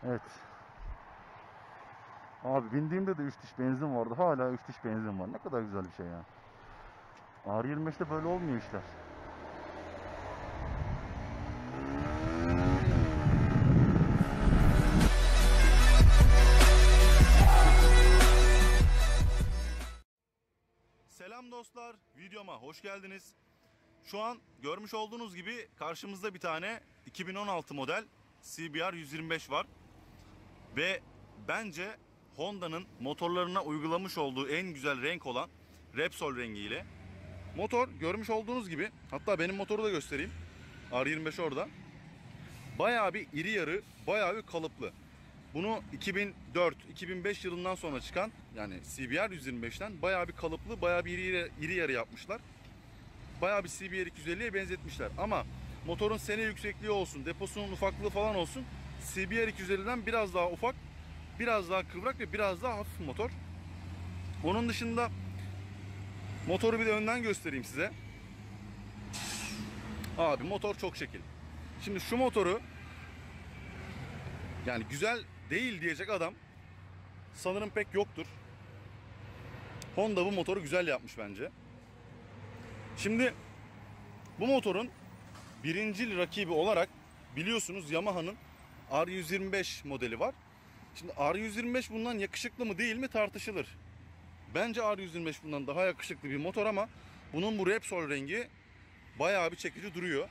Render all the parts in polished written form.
Evet. Abi bindiğimde de 3 diş benzin vardı. Hala 3 diş benzin var. Ne kadar güzel bir şey ya. R25'te böyle olmuyor işler. Selam dostlar, videoma hoş geldiniz. Şu an görmüş olduğunuz gibi karşımızda bir tane 2016 model CBR 125 var. Ve bence Honda'nın motorlarına uygulamış olduğu en güzel renk olan Repsol rengiyle. Motor görmüş olduğunuz gibi, hatta benim motoru da göstereyim. R25 orada. Bayağı bir iri yarı, bayağı bir kalıplı. Bunu 2004-2005 yılından sonra çıkan, yani CBR 125'ten bayağı bir kalıplı, bayağı bir iri yarı yapmışlar. Bayağı bir CBR 250'ye benzetmişler. Ama motorun sene yüksekliği olsun, deposunun ufaklığı falan olsun, CBR 250'den biraz daha ufak, biraz daha kıvrak ve biraz daha hafif motor. Onun dışında motoru bir de önden göstereyim size. Abi motor çok şekil. Şimdi şu motoru, yani güzel değil diyecek adam sanırım pek yoktur. Honda bu motoru güzel yapmış bence. Şimdi bu motorun birincil rakibi olarak biliyorsunuz Yamaha'nın R125 modeli var. Şimdi R125 bundan yakışıklı mı değil mi tartışılır. Bence R125 bundan daha yakışıklı bir motor ama bunun bu Repsol rengi bayağı bir çekici duruyor.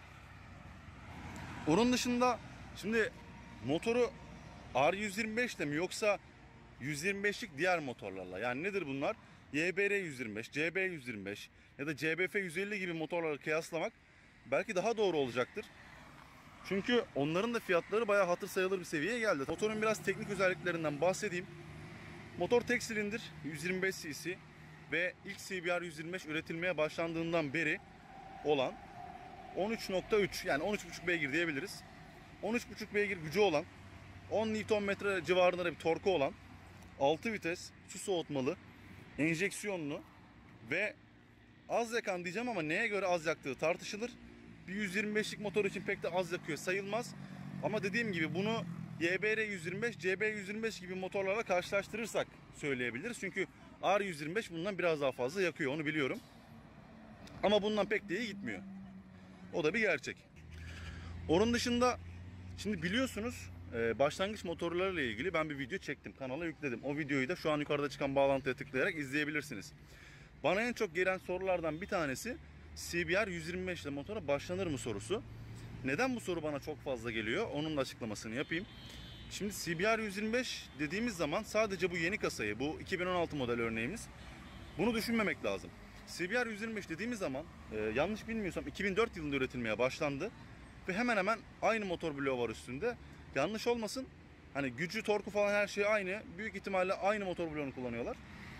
Onun dışında şimdi motoru R125 ile mi yoksa 125'lik diğer motorlarla, yani nedir bunlar? YBR 125, CB 125 ya da CBF 150 gibi motorlarla kıyaslamak belki daha doğru olacaktır. Çünkü onların da fiyatları bayağı hatır sayılır bir seviyeye geldi. Motorun biraz teknik özelliklerinden bahsedeyim. Motor tek silindir, 125 cc ve ilk CBR 125 üretilmeye başlandığından beri olan 13.3, yani 13.5 beygir diyebiliriz. 13.5 beygir gücü olan, 10 Nm civarında bir torku olan, 6 vites, su soğutmalı, enjeksiyonlu ve az yakan diyeceğim ama neye göre az yaktığı tartışılır. Bir 125'lik motor için pek de az yakıyor sayılmaz. Ama dediğim gibi bunu YBR 125, CB 125 gibi motorlarla karşılaştırırsak söyleyebiliriz. Çünkü R125 bundan biraz daha fazla yakıyor, onu biliyorum. Ama bundan pek de iyi gitmiyor. O da bir gerçek. Onun dışında şimdi biliyorsunuz başlangıç motorlarıyla ilgili ben bir video çektim. Kanala yükledim. O videoyu da şu an yukarıda çıkan bağlantıya tıklayarak izleyebilirsiniz. Bana en çok gelen sorulardan bir tanesi CBR 125 ile motora başlanır mı sorusu. Neden bu soru bana çok fazla geliyor? Onun da açıklamasını yapayım. Şimdi CBR 125 dediğimiz zaman sadece bu yeni kasayı, bu 2016 model örneğimiz, bunu düşünmemek lazım. CBR 125 dediğimiz zaman yanlış bilmiyorsam 2004 yılında üretilmeye başlandı. Ve hemen hemen aynı motor bloğu var üstünde. Yanlış olmasın, hani gücü, torku falan her şey aynı. Büyük ihtimalle aynı motor bloğunu kullanıyorlar.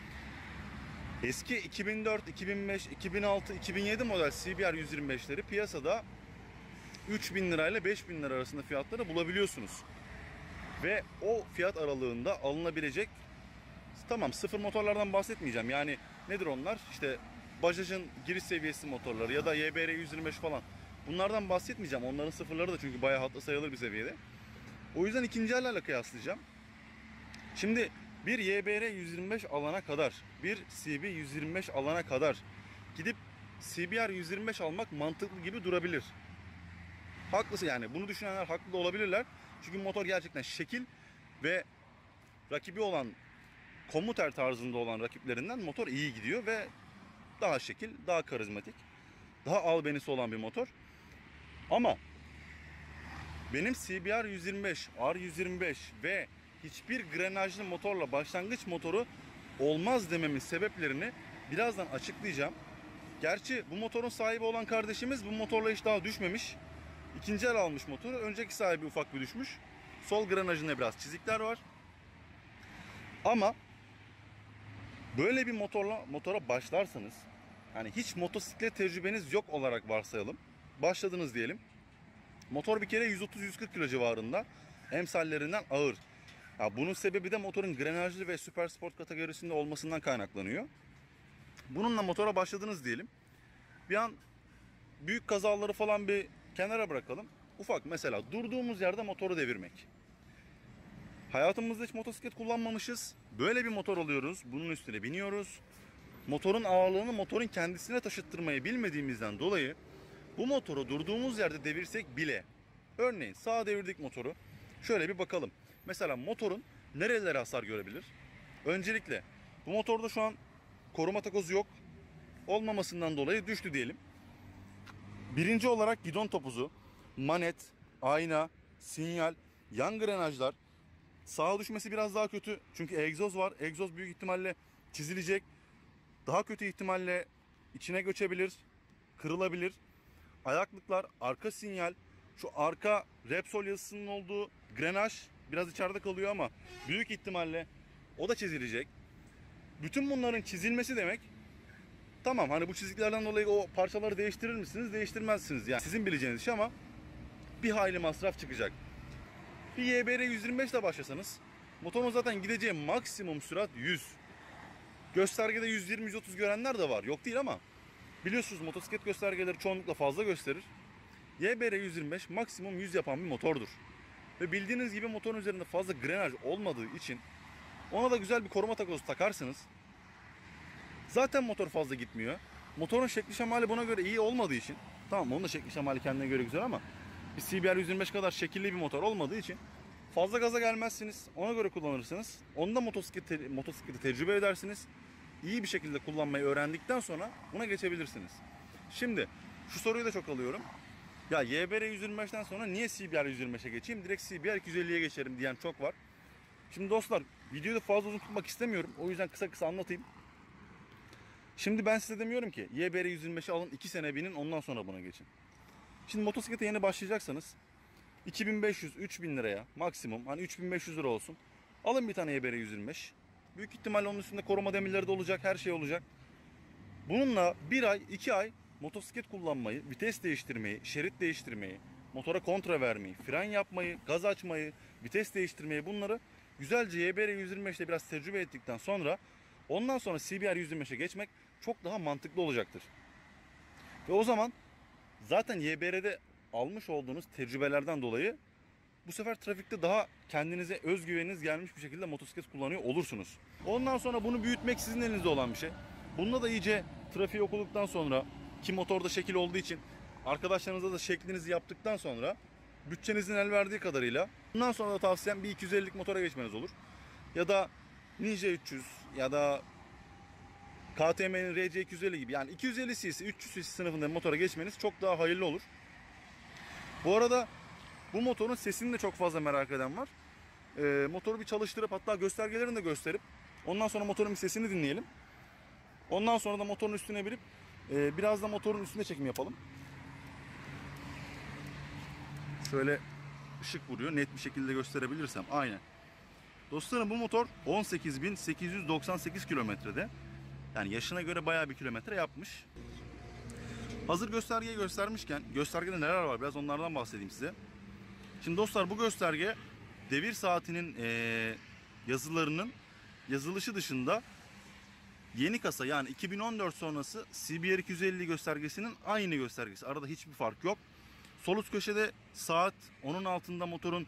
Eski 2004, 2005, 2006, 2007 model CBR 125'leri piyasada 3.000 lirayla 5.000 lira arasında fiyatları bulabiliyorsunuz. Ve o fiyat aralığında alınabilecek, tamam, sıfır motorlardan bahsetmeyeceğim. Yani nedir onlar? İşte Bajaj'ın giriş seviyesi motorları ya da YBR 125 falan. Bunlardan bahsetmeyeceğim. Onların sıfırları da çünkü bayağı hatırı sayılır bir seviyede. O yüzden ikinci ellerle kıyaslayacağım. Şimdi bir YBR 125 alana kadar, bir CB 125 alana kadar gidip CBR 125 almak mantıklı gibi durabilir. Haklısın, yani bunu düşünenler haklı da olabilirler. Çünkü motor gerçekten şekil ve rakibi olan komuter tarzında olan rakiplerinden motor iyi gidiyor ve daha şekil, daha karizmatik, daha albenisi olan bir motor. Ama benim CBR 125, R125 ve hiçbir grenajlı motorla başlangıç motoru olmaz dememin sebeplerini birazdan açıklayacağım. Gerçi bu motorun sahibi olan kardeşimiz bu motorla hiç daha düşmemiş. İkinci el almış motoru. Önceki sahibi ufak bir düşmüş. Sol grenajında biraz çizikler var. Ama böyle bir motora başlarsanız, hani hiç motosiklet tecrübeniz yok olarak varsayalım. Başladınız diyelim. Motor bir kere 130-140 kilo civarında. Emsallerinden ağır. Ya bunun sebebi de motorun grenajlı ve süper sport kategorisinde olmasından kaynaklanıyor. Bununla motora başladınız diyelim. Bir an büyük kazaları falan bir kenara bırakalım. Ufak, mesela durduğumuz yerde motoru devirmek. Hayatımızda hiç motosiklet kullanmamışız. Böyle bir motor alıyoruz. Bunun üstüne biniyoruz. Motorun ağırlığını motorun kendisine taşıttırmayı bilmediğimizden dolayı bu motoru durduğumuz yerde devirsek bile, örneğin sağa devirdik motoru. Şöyle bir bakalım. Mesela motorun nerelere hasar görebilir? Öncelikle bu motorda şu an koruma takozu yok. Olmamasından dolayı düştü diyelim. Birinci olarak gidon topuzu, manet, ayna, sinyal, yan grenajlar. Sağa düşmesi biraz daha kötü. Çünkü egzoz var. Egzoz büyük ihtimalle çizilecek. Daha kötü ihtimalle içine göçebilir, kırılabilir. Ayaklıklar, arka sinyal, şu arka Repsol yazısının olduğu grenaj biraz içeride kalıyor ama büyük ihtimalle o da çizilecek. Bütün bunların çizilmesi demek, tamam hani bu çiziklerden dolayı o parçaları değiştirir misiniz, değiştirmezsiniz. Yani sizin bileceğiniz iş ama bir hayli masraf çıkacak. Bir YBR 125 ile başlasanız motorun zaten gideceği maksimum sürat 100. Göstergede 120-130 görenler de var. Yok değil ama biliyorsunuz motosiklet göstergeleri çoğunlukla fazla gösterir. YBR 125 maksimum 100 yapan bir motordur. Ve bildiğiniz gibi motorun üzerinde fazla grenaj olmadığı için ona da güzel bir koruma takozu takarsınız. Zaten motor fazla gitmiyor. Motorun şekli şemali buna göre iyi olmadığı için, tamam onun da şekli şemali kendine göre güzel ama bir CBR 125 kadar şekilli bir motor olmadığı için fazla gaza gelmezsiniz. Ona göre kullanırsınız. Onu da motosikleti tecrübe edersiniz. İyi bir şekilde kullanmayı öğrendikten sonra buna geçebilirsiniz. Şimdi şu soruyu da çok alıyorum. Ya YBR 125'ten sonra niye CBR 125'e geçeyim? Direkt CBR 250'ye geçerim diyen çok var. Şimdi dostlar videoyu da fazla uzun tutmak istemiyorum. O yüzden kısa kısa anlatayım. Şimdi ben size demiyorum ki YBR 125'i alın 2 sene binin ondan sonra buna geçin. Şimdi motosiklete yeni başlayacaksanız 2500-3000 liraya maksimum, hani 3500 lira olsun. Alın bir tane YBR 125. Büyük ihtimalle onun üstünde koruma demirleri de olacak, her şey olacak. Bununla 1 ay, 2 ay motosiklet kullanmayı, vites değiştirmeyi, şerit değiştirmeyi, motora kontra vermeyi, fren yapmayı, gaz açmayı, vites değiştirmeyi, bunları güzelce YBR 125'te biraz tecrübe ettikten sonra ondan sonra CBR 125'e geçmek çok daha mantıklı olacaktır. Ve o zaman zaten YBR'de almış olduğunuz tecrübelerden dolayı bu sefer trafikte daha kendinize özgüveniniz gelmiş bir şekilde motosiklet kullanıyor olursunuz. Ondan sonra bunu büyütmek sizin elinizde olan bir şey. Bununla da iyice trafiği okuduktan sonra, ki motorda şekil olduğu için arkadaşlarınızla da şeklinizi yaptıktan sonra bütçenizin el verdiği kadarıyla bundan sonra da tavsiyem bir 250'lik motora geçmeniz olur. Ya da Ninja 300 ya da KTM'nin RC 250 gibi, yani 250 cc, 300 cc sınıfında bir motora geçmeniz çok daha hayırlı olur. Bu arada bu motorun sesini de çok fazla merak eden var. Motoru bir çalıştırıp hatta göstergelerini de gösterip ondan sonra motorun bir sesini dinleyelim. Ondan sonra da motorun üstüne binip biraz da motorun üstüne çekim yapalım. Şöyle ışık vuruyor, net bir şekilde gösterebilirsem. Aynen. Dostlarım bu motor 18.898 kilometrede. Yani yaşına göre bayağı bir kilometre yapmış. Hazır göstergeyi göstermişken göstergede neler var biraz onlardan bahsedeyim size. Şimdi dostlar bu gösterge devir saatinin yazılarının yazılışı dışında yeni kasa, yani 2014 sonrası CBR 250 göstergesinin aynı göstergesi. Arada hiçbir fark yok. Sol üst köşede saat, onun altında motorun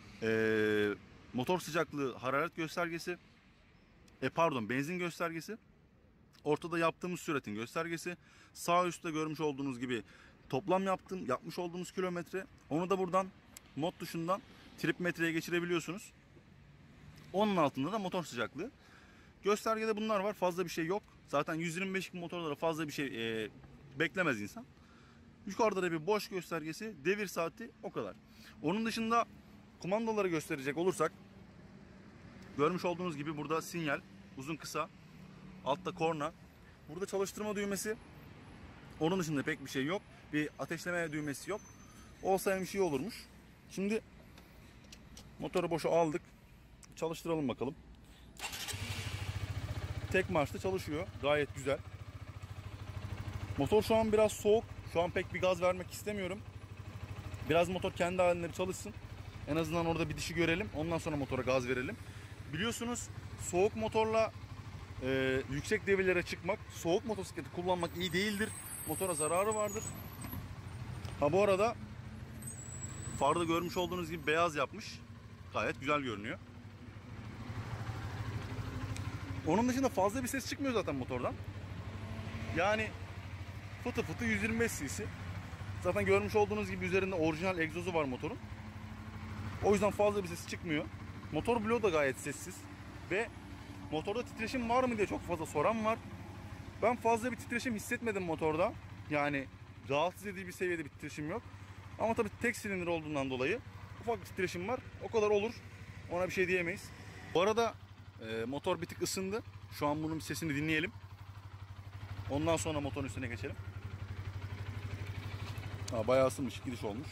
motor sıcaklığı, hararet göstergesi. Benzin göstergesi. Ortada yaptığımız süratin göstergesi. Sağ üstte görmüş olduğunuz gibi toplam yapmış olduğumuz kilometre. Onu da buradan mod tuşundan trip metreye geçirebiliyorsunuz. Onun altında da motor sıcaklığı. Göstergede bunlar var. Fazla bir şey yok. Zaten 125 motorlara fazla bir şey beklemez insan. Yukarıda da bir boş göstergesi, devir saati, o kadar. Onun dışında kumandaları gösterecek olursak görmüş olduğunuz gibi burada sinyal, uzun kısa, altta korna. Burada çalıştırma düğmesi. Onun dışında pek bir şey yok. Bir ateşleme düğmesi yok. Olsa bir şey olurmuş. Şimdi motoru boşa aldık. Çalıştıralım bakalım. Tek marşta çalışıyor. Gayet güzel. Motor şu an biraz soğuk. Şu an pek bir gaz vermek istemiyorum. Biraz motor kendi halinde bir çalışsın. En azından orada bir dişi görelim. Ondan sonra motora gaz verelim. Biliyorsunuz soğuk motorla yüksek devirlere çıkmak, soğuk motosikleti kullanmak iyi değildir. Motora zararı vardır. Bu arada farda görmüş olduğunuz gibi beyaz yapmış. Gayet güzel görünüyor. Onun dışında fazla bir ses çıkmıyor zaten motordan. Yani fıtı fıtı 125 cc. Zaten görmüş olduğunuz gibi üzerinde orijinal egzozu var motorun. O yüzden fazla bir ses çıkmıyor. Motor bloğu da gayet sessiz. Ve motorda titreşim var mı diye çok fazla soran var. Ben fazla bir titreşim hissetmedim motorda. Yani rahatsız edici bir seviyede bir titreşim yok. Ama tabii tek silindir olduğundan dolayı ufak bir titreşim var. O kadar olur. Ona bir şey diyemeyiz. Bu arada motor bir tık ısındı. Şu an bunun sesini dinleyelim. Ondan sonra motorun üstüne geçelim. Bayağı ısınmış. Gidiş olmuş.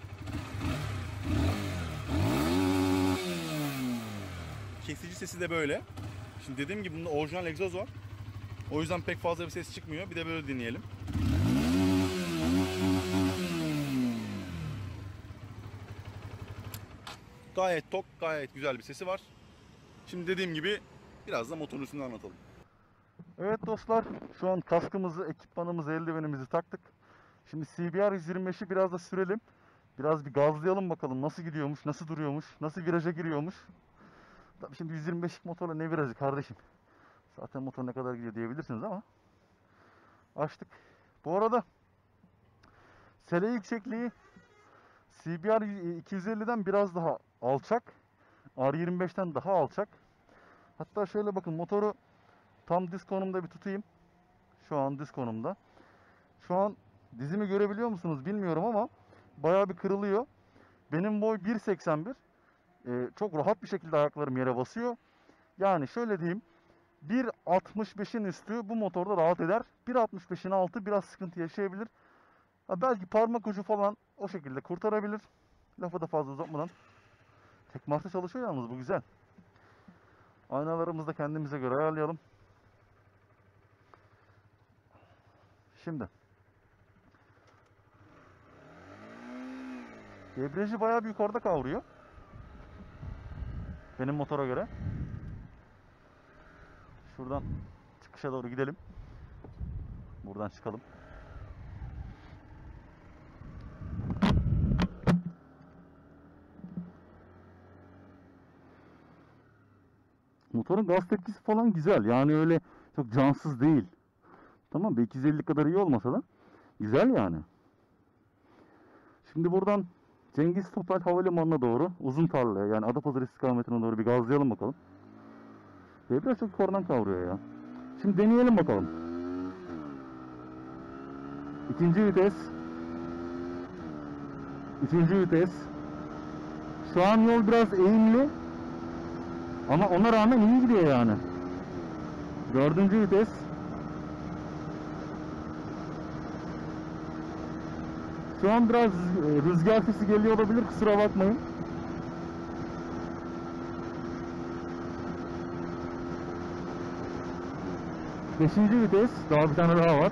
Kesici sesi de böyle. Şimdi dediğim gibi bunda orijinal egzoz var. O yüzden pek fazla bir ses çıkmıyor. Bir de böyle dinleyelim. Gayet tok, gayet güzel bir sesi var. Şimdi dediğim gibi biraz da motorun üstünde anlatalım. Evet dostlar, şu an kaskımızı, ekipmanımızı, eldivenimizi taktık. Şimdi CBR 125'i biraz da sürelim. Biraz bir gazlayalım bakalım nasıl gidiyormuş, nasıl duruyormuş, nasıl viraja giriyormuş. Tabii şimdi 125'lik motorla ne virajı kardeşim. Zaten motor ne kadar gidiyor diyebilirsiniz ama. Açtık. Bu arada sele yüksekliği CBR 250'den biraz daha alçak. R25'ten daha alçak. Hatta şöyle bakın, motoru tam diz konumda bir tutayım. Şu an diz konumda. Şu an dizimi görebiliyor musunuz bilmiyorum ama bayağı bir kırılıyor. Benim boy 1.81. Çok rahat bir şekilde ayaklarım yere basıyor. Yani şöyle diyeyim, 1.65'in üstü bu motorda rahat eder. 1.65'in altı biraz sıkıntı yaşayabilir. Belki parmak ucu falan o şekilde kurtarabilir. Lafı da fazla uzatmadan. Tek marşa çalışıyor yalnız, bu güzel. Aynalarımızı da kendimize göre ayarlayalım. Şimdi debriyajı bayağı bir yukarıda kavruyor. Benim motora göre. Şuradan çıkışa doğru gidelim. Buradan çıkalım. Motorun gaz tepkisi falan güzel. Yani öyle çok cansız değil. Tamam, 250 kadar iyi olmasa da güzel yani. Şimdi buradan Cengiz Topel Havalimanı'na doğru, uzun tarlaya yani Adapazarı istikametine doğru bir gazlayalım bakalım. Biraz çok yukarıdan kavruyor ya. Şimdi deneyelim bakalım. İkinci vites. Üçüncü vites. Şu an yol biraz eğimli. Ama ona rağmen iyi gidiyor yani. Dördüncü vites. Şu an biraz rüzgar sesi geliyor olabilir, kusura bakmayın. Beşinci vites. Daha bir tane daha var.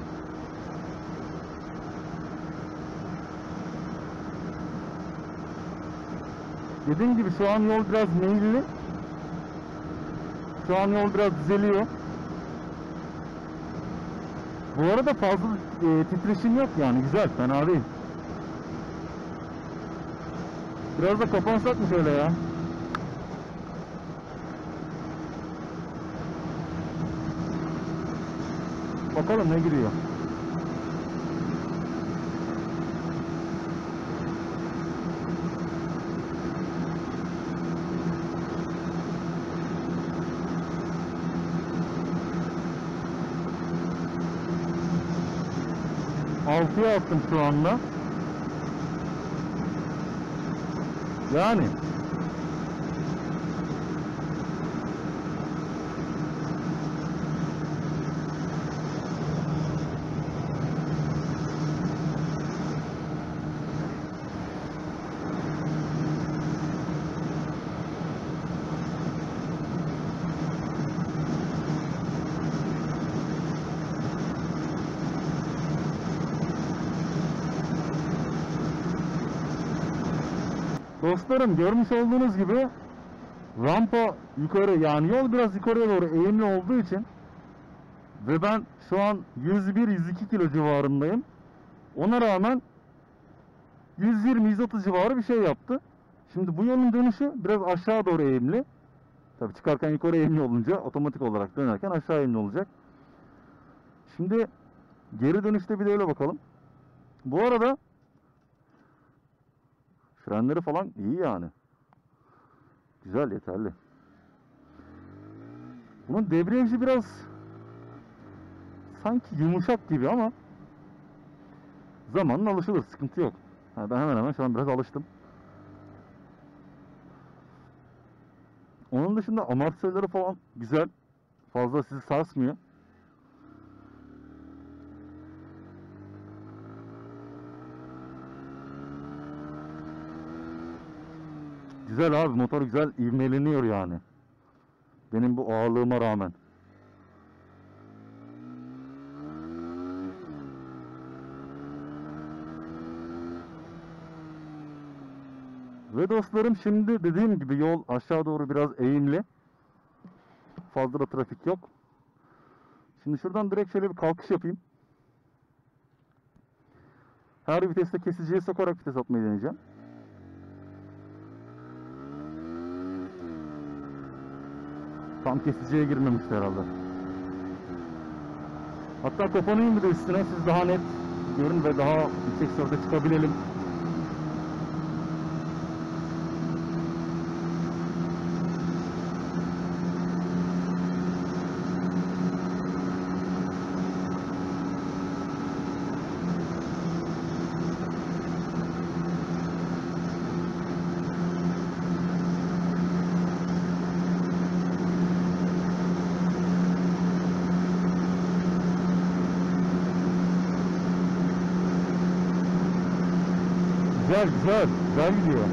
Dediğim gibi şu an yol biraz meyilli. Şu an yol biraz düzeliyor. Bu arada fazla titreşim yok yani, güzel, fena değil. Biraz da kapansak mı şöyle ya? Bakalım ne giriyor. Altıya attım şu anda. Yani dostlarım, görmüş olduğunuz gibi rampa yukarı, yani yol biraz yukarıya doğru eğimli olduğu için ve ben şu an 101-102 kilo civarındayım. Ona rağmen 120-130 civarı bir şey yaptı. Şimdi bu yolun dönüşü biraz aşağı doğru eğimli. Tabii çıkarken yukarı eğimli olunca otomatik olarak dönerken aşağı eğimli olacak. Şimdi geri dönüşte bir de öyle bakalım. Bu arada frenleri falan iyi yani. Güzel, yeterli. Bunun debriyajı biraz sanki yumuşak gibi ama zamanla alışılır, sıkıntı yok. Ha, ben hemen şu an biraz alıştım. Onun dışında amortisörleri falan güzel. Fazla sizi sarsmıyor. Güzel abi, motor güzel ivmeleniyor yani. Benim bu ağırlığıma rağmen. Ve dostlarım, şimdi dediğim gibi yol aşağı doğru biraz eğimli. Fazla da trafik yok. Şimdi şuradan direkt şöyle bir kalkış yapayım. Her viteste kesiciye sokarak vites atmayı deneyeceğim. Tam kesiciye girmemişti herhalde. Hatta kapanayım bir de üstüne, siz daha net görün ve daha yüksek sürate çıkabilelim. Güzel güzel, güzel gidiyor.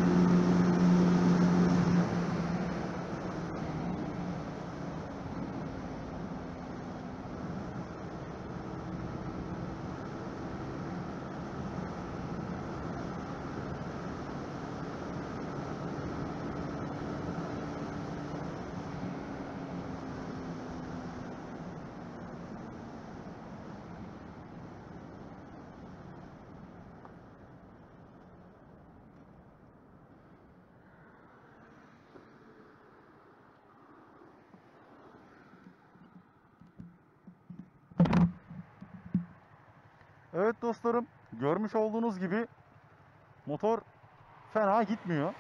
Evet dostlarım, görmüş olduğunuz gibi motor fena gitmiyor.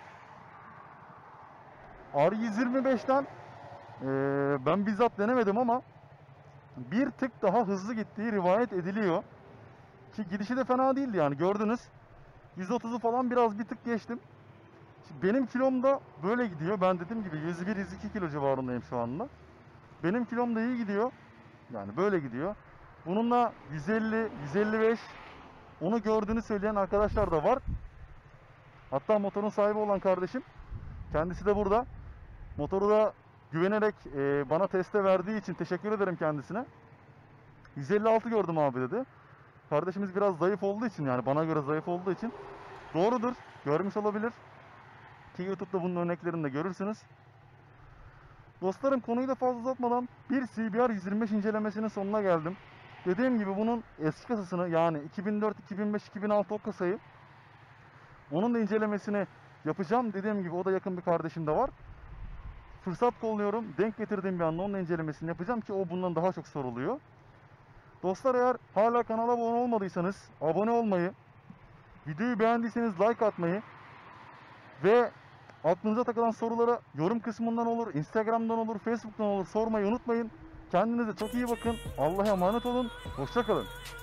R125'ten ben bizzat denemedim ama bir tık daha hızlı gittiği rivayet ediliyor. Ki gidişi de fena değildi yani, gördünüz. 130'u falan biraz bir tık geçtim. Şimdi benim kilom da böyle gidiyor. Ben dediğim gibi 101-102 kilo civarındayım şu anda. Benim kilom da iyi gidiyor. Yani böyle gidiyor. Bununla 150, 155 onu gördüğünü söyleyen arkadaşlar da var. Hatta motorun sahibi olan kardeşim, kendisi de burada. Motoru da güvenerek bana teste verdiği için teşekkür ederim kendisine. 156 gördüm abi dedi. Kardeşimiz biraz zayıf olduğu için, yani bana göre zayıf olduğu için doğrudur. Görmüş olabilir. Ki YouTube'da bunun örneklerini de görürsünüz. Dostlarım, konuyu da fazla uzatmadan bir CBR 125 incelemesinin sonuna geldim. Dediğim gibi bunun eski kasasını, yani 2004, 2005, 2006 o kasayı, onun da incelemesini yapacağım. Dediğim gibi o da yakın bir kardeşim de var. Fırsat kolluyorum. Denk getirdiğim bir anda onun incelemesini yapacağım ki o bundan daha çok soruluyor. Dostlar, eğer hala kanala abone olmadıysanız abone olmayı, videoyu beğendiyseniz like atmayı ve aklınıza takılan soruları yorum kısmından olur, Instagram'dan olur, Facebook'tan olur sormayı unutmayın. Kendinize çok iyi bakın. Allah'a emanet olun. Hoşça kalın.